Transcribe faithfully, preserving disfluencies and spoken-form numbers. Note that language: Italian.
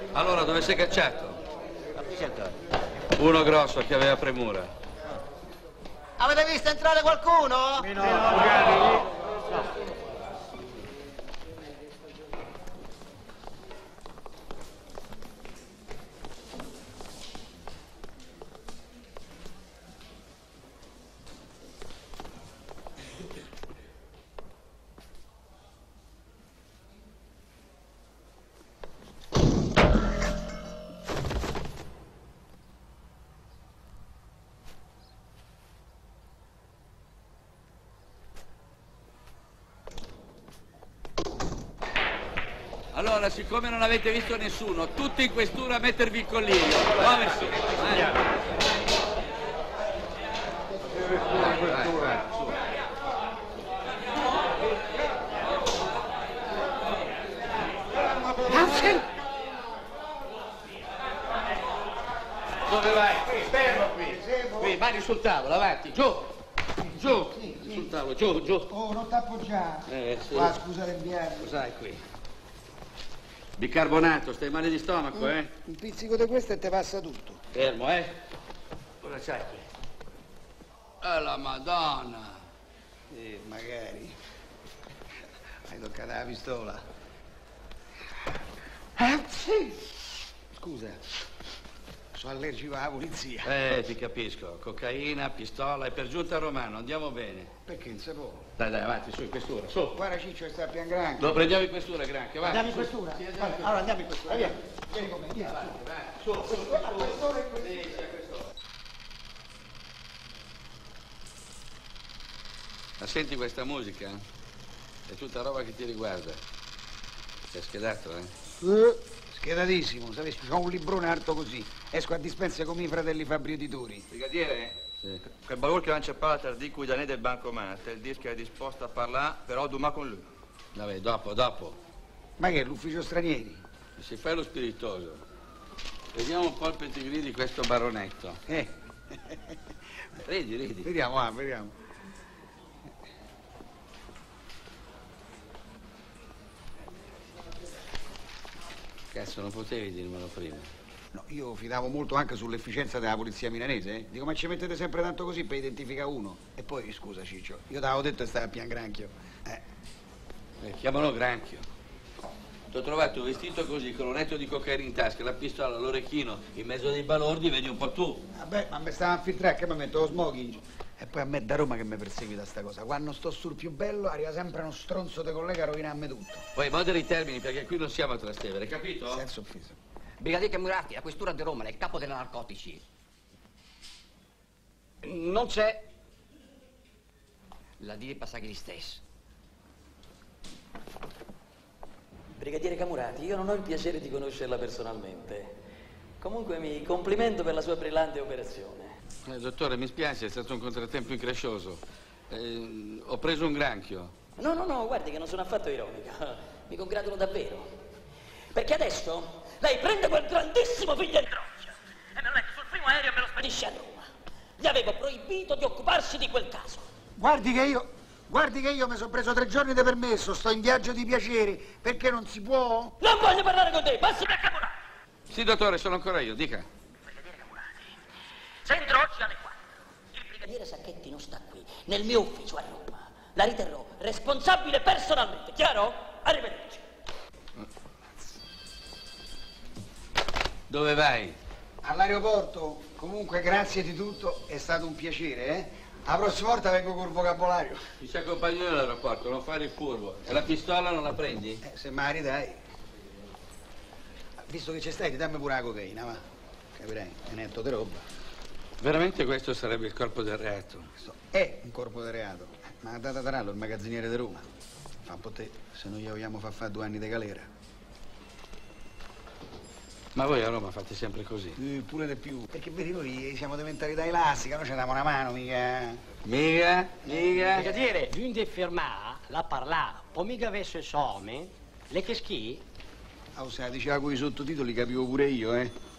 Allora, dove sei cacciato? Certo. Uno grosso che aveva premura. Avete visto entrare qualcuno? No, no. Allora, siccome non avete visto nessuno, tutti in questura a mettervi il collirio. Muoversi. Eh. Vai, vai, vai, su. Dove vai? Qui, fermo qui. Qui, mani sul tavolo, avanti, giù. Giù. Sul tavolo, giù, giù. Oh, non t'appoggiare. Eh, sì. Qua, scusa l'inviato. Cos'hai qui? Bicarbonato, stai male di stomaco, eh? Un pizzico di questo e te passa tutto. Fermo, eh? Cosa c'hai qui? Eh, la Madonna! Eh, magari. Hai toccato la pistola. Ah, sì. Scusa, sono allergico alla polizia. Eh, ti capisco. Cocaina, pistola e per giunta romano, andiamo bene. Perché non si può? Dai, dai, avanti, su, in questura, su. Guarda Ciccio che sta a piangranco. Lo prendiamo in questura, Granchio, vai. Andiamo in questura? Sì, Vabbè, allora andiamo in questura, vieni. Vieni con me, vieni. Avanti, vai. Su, su, su, su. Sì, sì, a quest'ora. Ma senti questa musica? È tutta roba che ti riguarda. Sei schedato, eh? Eh, schedatissimo, sapessi, c'ho un librone alto così. Esco a dispensa con i miei fratelli fabbri editori. Brigadiere, Sì. quel balor che lancia pas la tardi cui danè del bancomat, il disco è disposto a parlare, però domani con lui. Vabbè, dopo, dopo. Ma che è l'ufficio stranieri? Si fa lo spiritoso. Vediamo un po' il pedigree di questo baronetto. Eh. Ridi, ridi. Vediamo, ah, vediamo. Cazzo, non potevi dirmelo prima. No, io fidavo molto anche sull'efficienza della polizia milanese, eh. Dico, ma ci mettete sempre tanto così per identificare uno? E poi, scusa Ciccio, io t'avevo detto che stai a piangranchio. Eh. Eh, chiamalo Granchio. Ti ho trovato un vestito così, con un letto di cocaina in tasca, la pistola, l'orecchino, in mezzo dei balordi, vedi un po' tu. Vabbè, ma mi stava a filtrare che mi metto lo smoking. E poi a me da Roma che mi perseguita sta cosa. Quando sto sul più bello arriva sempre uno stronzo di collega a rovinarmi tutto. Poi moderi i termini, perché qui non siamo a Trastevere, capito? Senza offesa. Brigadiere Murati, la questura di Roma, è il capo dei narcotici. Non c'è. La dire Passaghi stesso. Brigadiere Camurati, io non ho il piacere di conoscerla personalmente. Comunque mi complimento per la sua brillante operazione. Eh, dottore, mi spiace, è stato un contrattempo increscioso. Eh, ho preso un granchio. No, no, no, guardi che non sono affatto ironico. Mi congratulo davvero. Perché adesso lei prende quel grandissimo figlio di Crocchio e me lo mette sul primo aereo e me lo spedisce a Roma. Gli avevo proibito di occuparsi di quel caso. Guardi che io, guardi che io mi sono preso tre giorni di permesso, sto in viaggio di piacere, perché non si può? Non voglio parlare con te, passami a Camurati. Sì, dottore, sono ancora io, dica. Brigadiere Camurati, se entro oggi alle quattro, il brigadiere Sacchetti non sta qui, nel mio ufficio a Roma. La riterrò responsabile personalmente, chiaro? Arrivederci. Dove vai? All'aeroporto, comunque grazie di tutto, è stato un piacere, eh? La prossima volta vengo col vocabolario. Ti ci accompagno all'aeroporto, non fare il furbo. E la pistola non la prendi? Eh, se magari dai. Visto che ci stai, ti dammi pure la cocaina, va. Capirai, è netto di roba. Veramente questo sarebbe il corpo del reato? Questo è un corpo di reato. Ma Data Tarallo, il magazziniere di Roma. Fa un po' te, se non gli vogliamo far fare due anni di galera. Ma voi a Roma fate sempre così? Eh, pure di più. Perché vedi, noi siamo di mentalità elastica, noi ci diamo una mano, mica. Mica, mica. Brigadiere, une des fermats, la parla, o mica avesse some, le che schi? Ah, se la diceva con i sottotitoli capivo pure io, eh.